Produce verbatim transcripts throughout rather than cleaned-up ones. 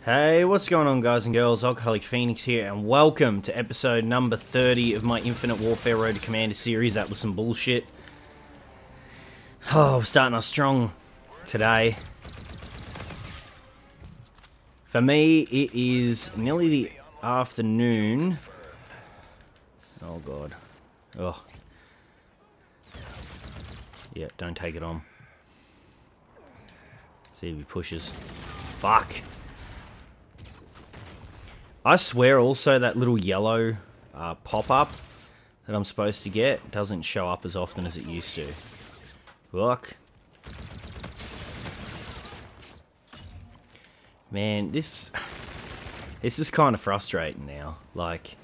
Hey, what's going on, guys and girls? Alcoholic Phoenix here, and welcome to episode number thirty of my Infinite Warfare Road to Commander series. That was some bullshit. Oh, we're starting off strong today. For me, it is nearly the afternoon. Oh, God. Oh. Yeah, don't take it on. See if he pushes. Fuck. I swear also that little yellow uh, pop-up that I'm supposed to get doesn't show up as often as it used to. Look. Man, this... This is kind of frustrating now. Like...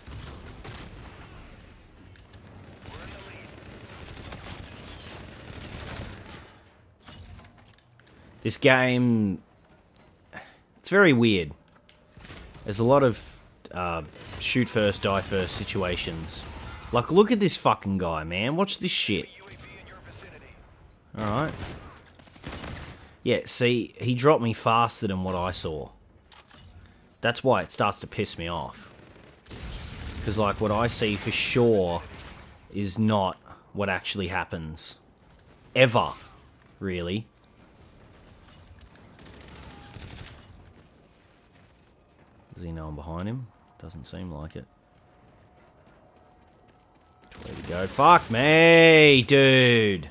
This game... It's very weird. There's a lot of uh, shoot first, die first situations. Like, look at this fucking guy, man. Watch this shit. Alright. Yeah, see, he dropped me faster than what I saw. That's why it starts to piss me off. Because, like, what I see for sure is not what actually happens. Ever. Really. Does he know I'm behind him? Doesn't seem like it. Where to go? Fuck me, dude!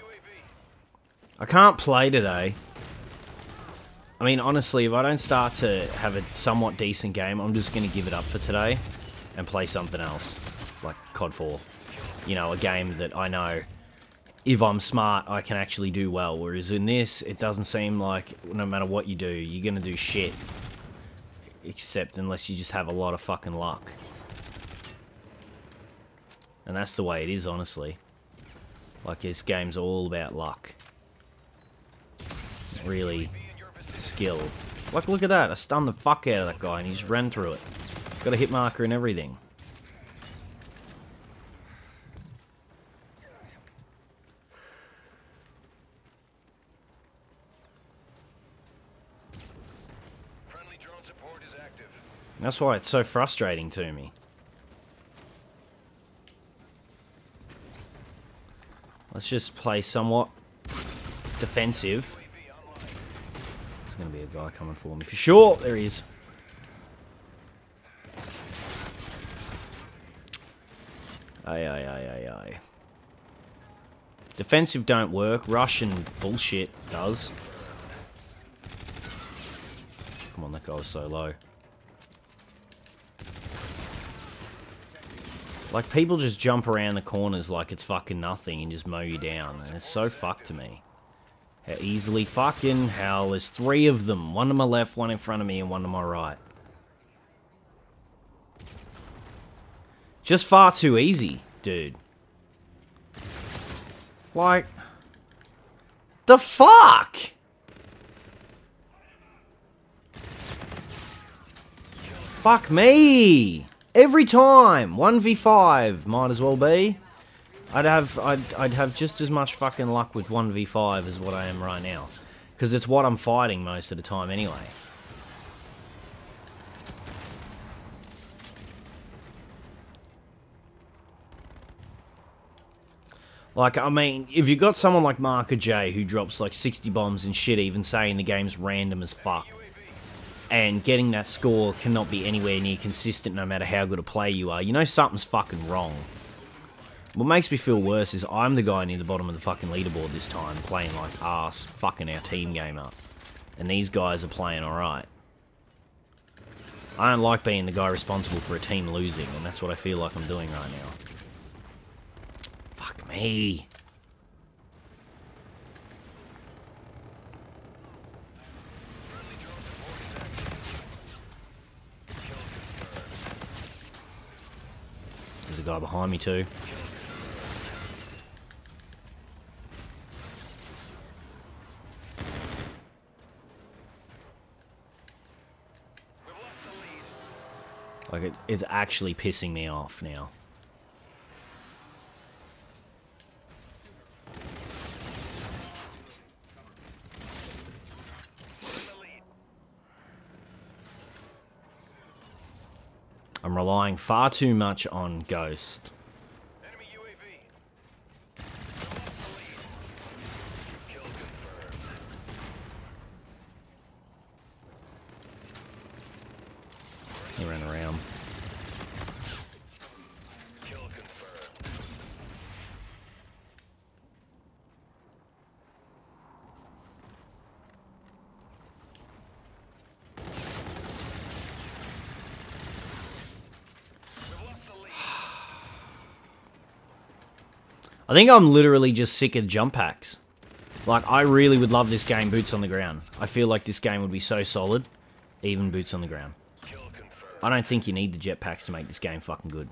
I can't play today. I mean, honestly, if I don't start to have a somewhat decent game, I'm just going to give it up for today and play something else. Like C O D four. You know, a game that I know, if I'm smart, I can actually do well. Whereas in this, it doesn't seem like no matter what you do, you're going to do shit. Except unless you just have a lot of fucking luck. And that's the way it is, honestly. Like, this game's all about luck. Really skill. Like, look at that. I stunned the fuck out of that guy and he just ran through it. Got a hit marker and everything. That's why it's so frustrating to me. Let's just play somewhat defensive. There's going to be a guy coming for me for sure. There he is. Aye, aye, aye, aye, aye. Defensive don't work. Russian bullshit does. Come on, that guy was so low. Like, people just jump around the corners like it's fucking nothing and just mow you down. And it's so fucked to me. How easily fucking hell. There's three of them. One to my left, one in front of me, and one to my right. Just far too easy, dude. Like... The fuck?! Fuck me! Every time! one v five, might as well be. I'd have I'd, I'd have just as much fucking luck with one v five as what I am right now. Because it's what I'm fighting most of the time anyway. Like, I mean, if you've got someone like Marker J who drops like sixty bombs and shit, even saying the game's random as fuck, and getting that score cannot be anywhere near consistent no matter how good a player you are, you know something's fucking wrong. What makes me feel worse is I'm the guy near the bottom of the fucking leaderboard this time, playing like arse, fucking our team game up. And these guys are playing alright. I don't like being the guy responsible for a team losing, and that's what I feel like I'm doing right now. Fuck me. There's a guy behind me too. Like, it, it's actually pissing me off now. I'm relying far too much on Ghost. Enemy U A V. Kill confirmed. He ran around. Kill confirmed. We've lost the lead. I think I'm literally just sick of jump packs. Like, I really would love this game boots on the ground. I feel like this game would be so solid, even boots on the ground. Kill confirmed. I don't think you need the jetpacks to make this game fucking good.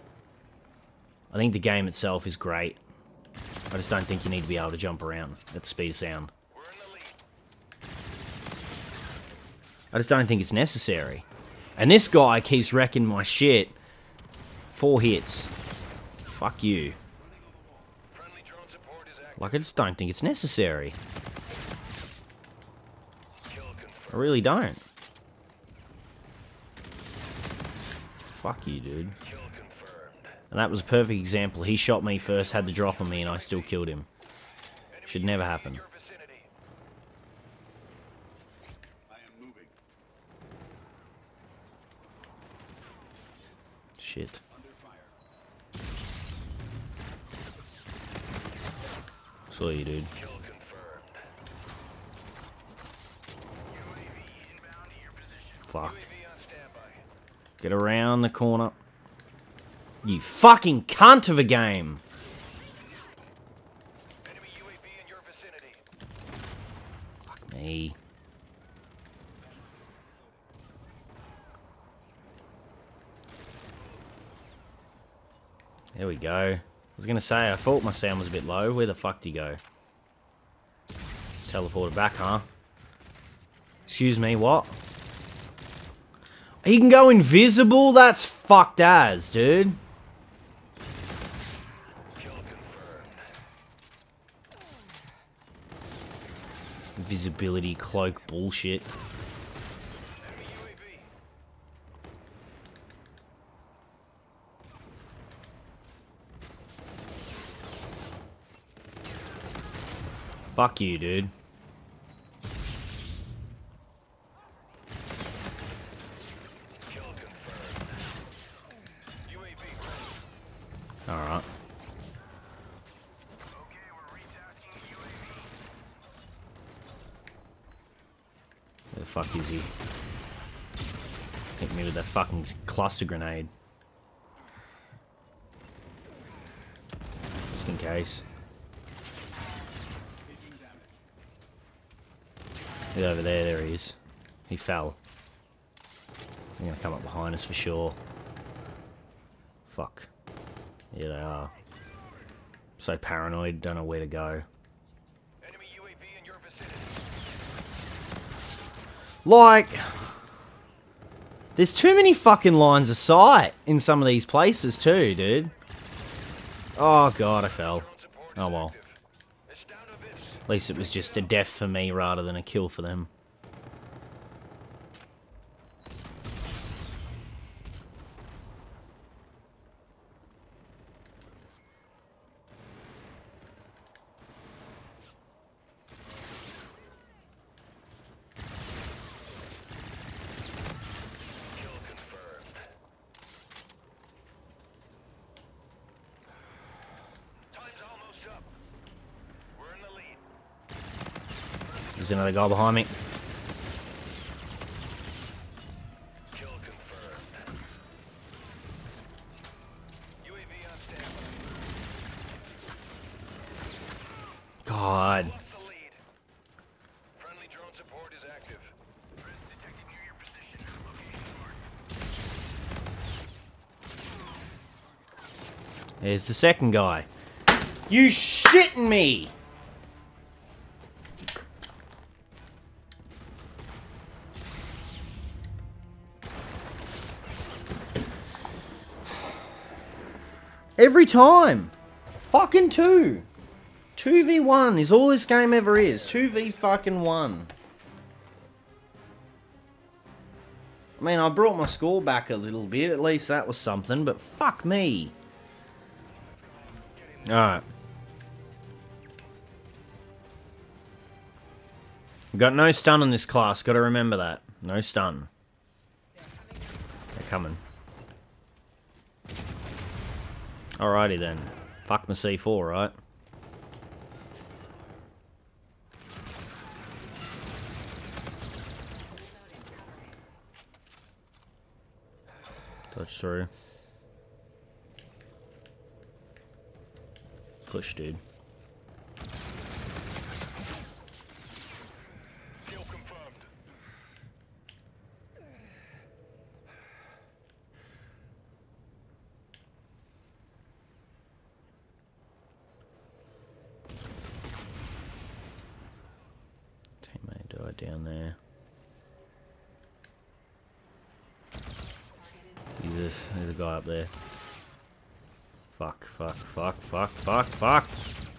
I think the game itself is great. I just don't think you need to be able to jump around at the speed of sound. We're in the lead. I just don't think it's necessary. And this guy keeps wrecking my shit. Four hits. Fuck you. Friendly drone support is active. Like, I just don't think it's necessary. Kill confirmed. I really don't. Fuck you, dude. Kill confirmed. And that was a perfect example. He shot me first, had the drop on me, and I still killed him. Should never happen. Your vicinity. I am moving. Shit. Under fire. Saw you, dude. Kill confirmed. U A V inbound to your position. Fuck. U A V on standby. Get around the corner. You fucking cunt of a game. Enemy U A V in your vicinity. Fuck me. There we go. I was gonna say, I thought my sound was a bit low. Where the fuck did he go? Teleported back, huh? Excuse me, what? He can go invisible? That's fucked as, dude. Kill confirmed. Invisibility cloak bullshit. Enemy U A V. Fuck you, dude. Kill confirmed. U A V. Alright. Okay, we're retasking the U A V. Where the fuck is he? Hit me with that fucking cluster grenade. Just in case. He's over there, there he is. He fell. They're gonna come up behind us for sure. Fuck. Yeah, they are. So paranoid, don't know where to go. Enemy U A V in your vicinity. Like, there's too many fucking lines of sight in some of these places too, dude. Oh god, I fell. Drone support is Oh well. active. It's down to this. At least it was just a death for me rather than a kill for them. Kill confirmed. Time's almost up. We're in the lead. There's another guy behind me. Kill confirmed. U A V on standby. God. Lost the lead. Friendly drone support is active. Threats detected near your position. Location marked. There's the second guy. You shitting me! Every time! Fucking two! two v one is all this game ever is. two v fucking one. I mean, I brought my score back a little bit. At least that was something, but fuck me. Alright. Got no stun in this class. Got to remember that. No stun. They're coming. Alrighty then. Fuck my C four, right? Touch through. Push, dude. Kill confirmed. Teammate died down there. Jesus, there's a guy up there. Fuck, fuck, fuck, fuck, fuck, fuck!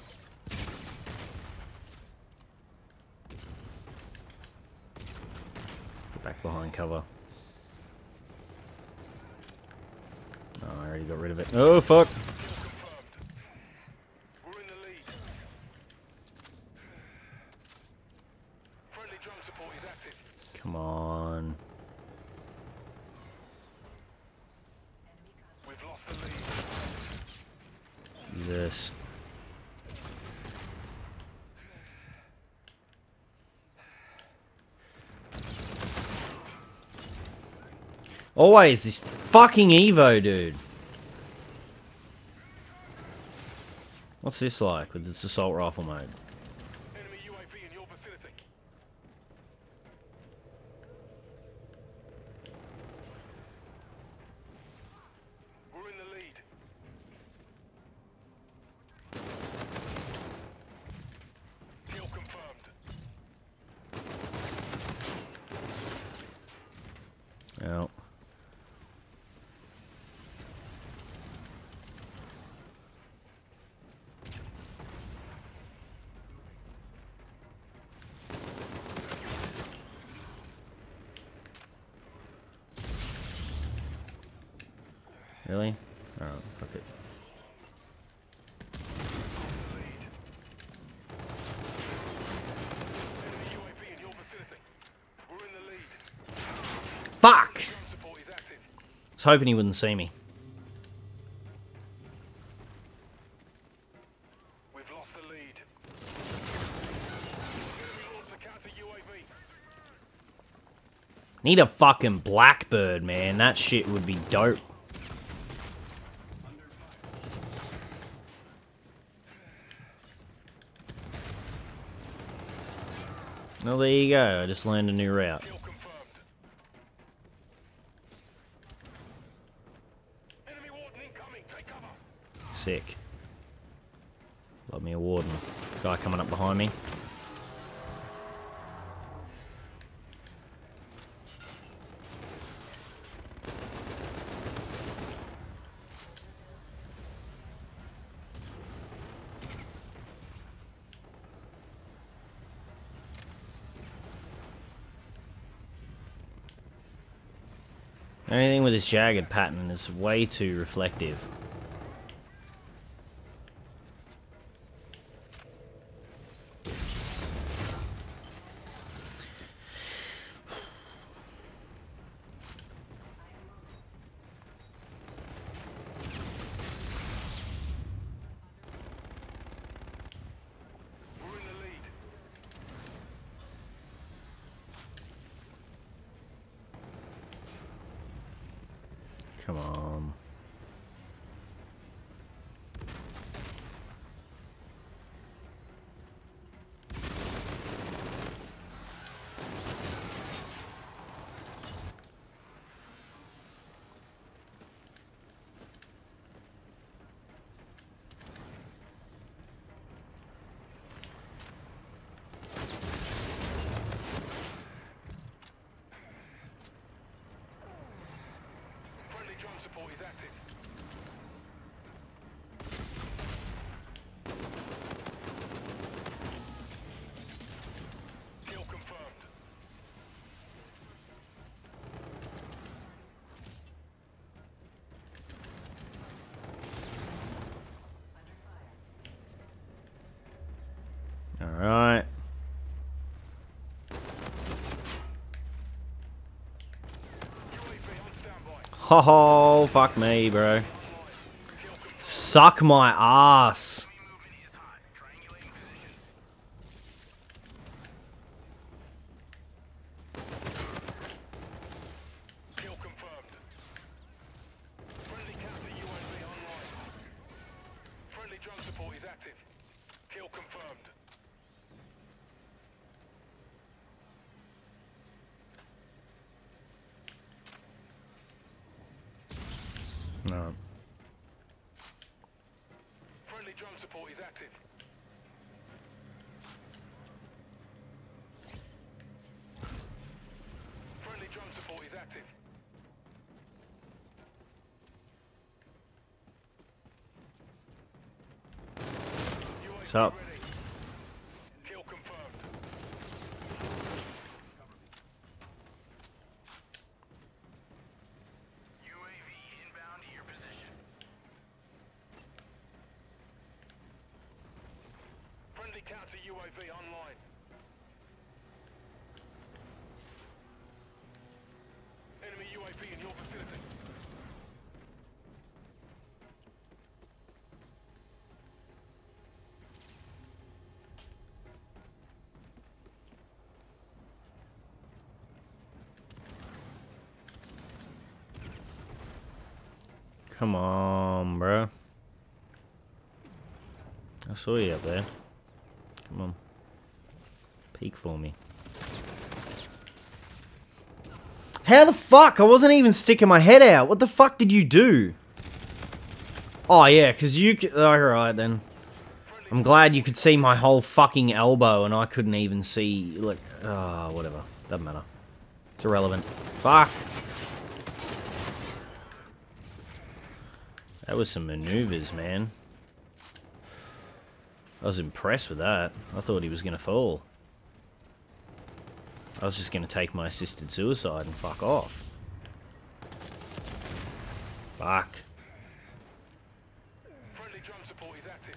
Get back behind cover. Oh, I already got rid of it. Oh, fuck! We're in the lead. Friendly drone support is active. Come on. We've lost the lead. Jesus. Always this fucking Evo, dude. What's this like with this assault rifle mode? Enemy U A V in your vicinity. We're in the lead. Kill confirmed. Well. Really? Alright, fuck it. Enemy U A V in your vicinity. We're in the lead. Fuck! Drone support is active. I was hoping he wouldn't see me. We've lost the lead. Enemy launched the counter U A V. Need a fucking Blackbird, man. That shit would be dope. Well, there you go. I just learned a new route. Kill confirmed. Enemy warden incoming. Take cover. Sick. Love me a warden. Guy coming up behind me. Anything with this jagged pattern is way too reflective. We're in the lead. Come on. Friendly drone support is active. Kill confirmed. Oh, fuck me, bro. Suck my ass. Kill confirmed. Friendly counter U A V online. Friendly drone support is active. Kill confirmed. No. Friendly drone support is active. Friendly drone support is active. What's up? Ready. Kill confirmed. U A V inbound to your position. Friendly counter U A V online. Enemy U A V in your vicinity. Come on, bro. I saw you up there. Come on. Peek for me. How the fuck? I wasn't even sticking my head out. What the fuck did you do? Oh, yeah, because you... Alright, then. I'm glad you could see my whole fucking elbow and I couldn't even see... Like, ah, oh, whatever. Doesn't matter. It's irrelevant. Fuck. That was some maneuvers, man. I was impressed with that. I thought he was going to fall. I was just going to take my assisted suicide and fuck off. Fuck. Friendly drone support is active.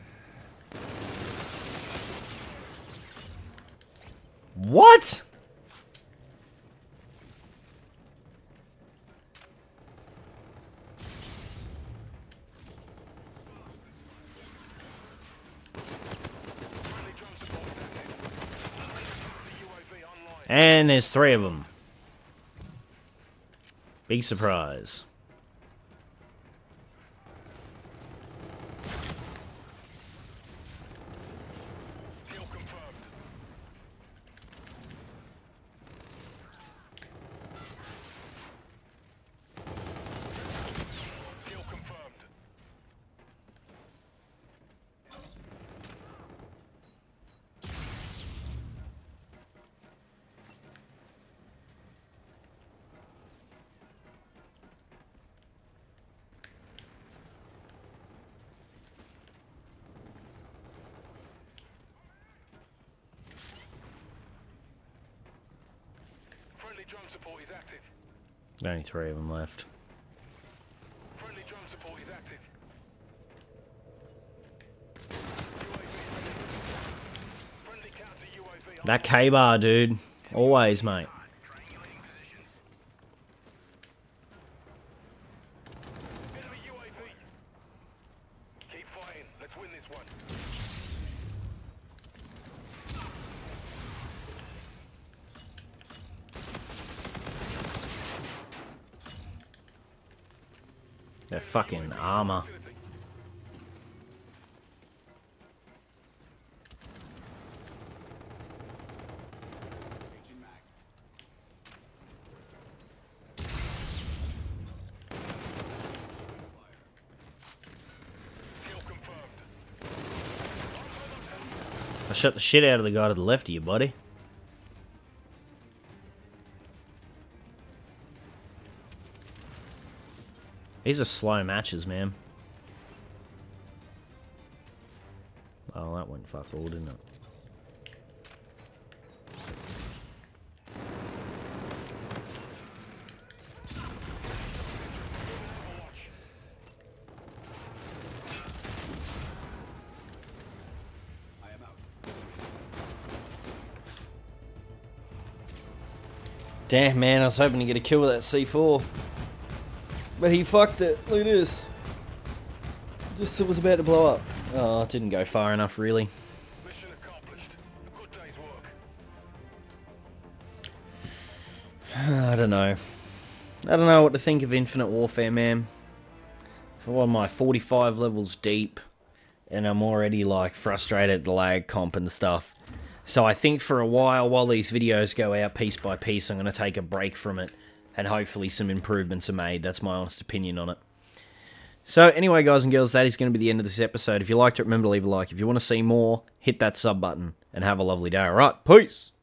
What? Friendly drone support is active. Friendly U A V online. And there's three of them. Big surprise. Kill confirmed. Kill confirmed. Friendly drone support is active. Only three of them left. Friendly drone support is active. U A V ready. Friendly counter U A V on. That K-bar, dude. Always, mate. Triangulating positions. Enemy U A V. Keep fighting. Let's win this one. Their fucking armor. Kill confirmed. I shot the shit out of the guy to the left of you, buddy. These are slow matches, man. Oh, that went fuck all, didn't it? Damn, man, I was hoping to get a kill with that C four. But he fucked it. Look at this. Just was about to blow up. Oh, it didn't go far enough, really. Mission accomplished. A good day's work. I don't know. I don't know what to think of Infinite Warfare, man. For my forty-five levels deep, and I'm already like frustrated at the lag comp and stuff. So I think for a while, while these videos go out piece by piece, I'm going to take a break from it, and hopefully some improvements are made. That's my honest opinion on it. So anyway, guys and girls, that is going to be the end of this episode. If you liked it, remember to leave a like. If you want to see more, hit that sub button, and have a lovely day. Alright, peace!